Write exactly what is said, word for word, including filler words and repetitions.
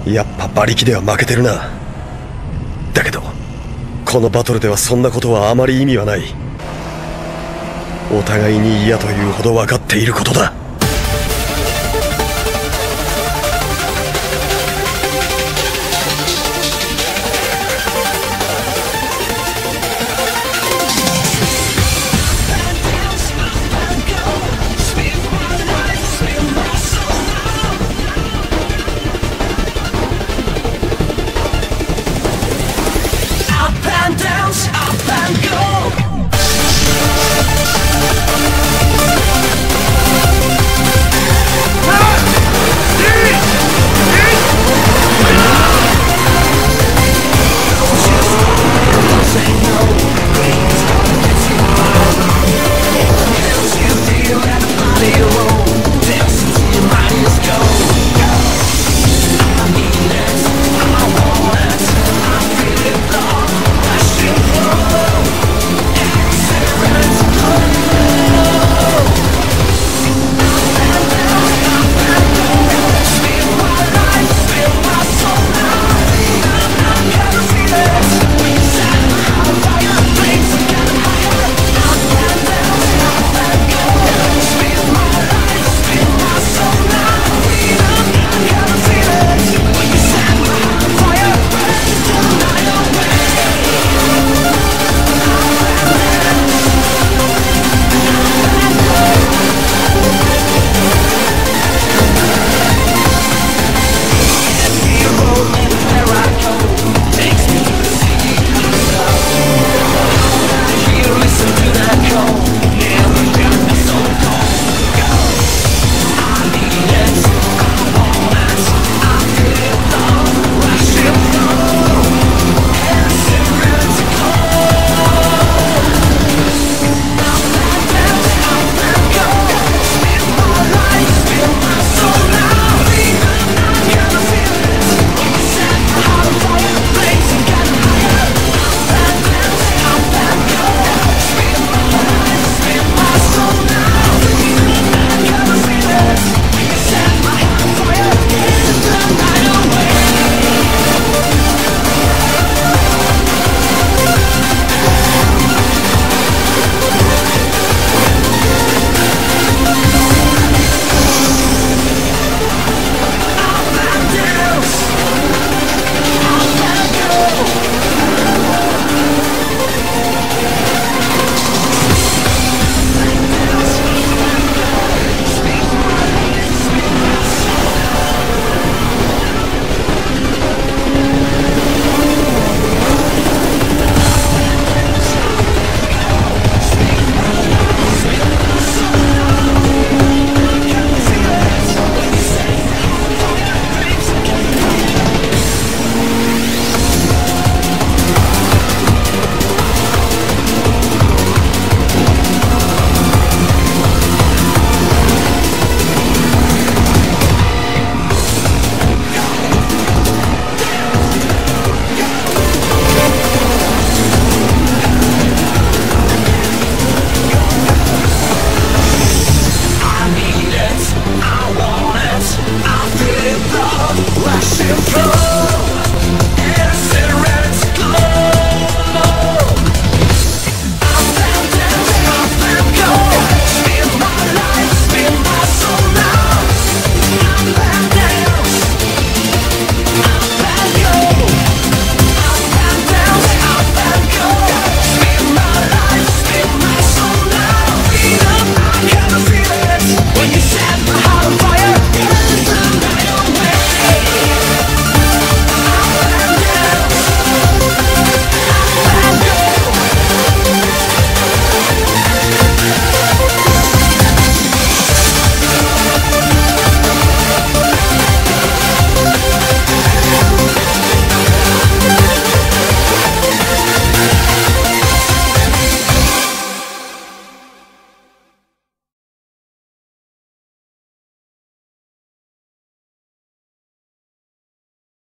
やっぱ馬力では負けてるな。だけどこのバトルではそんなことはあまり意味はない。お互いに嫌というほど分かっていることだ。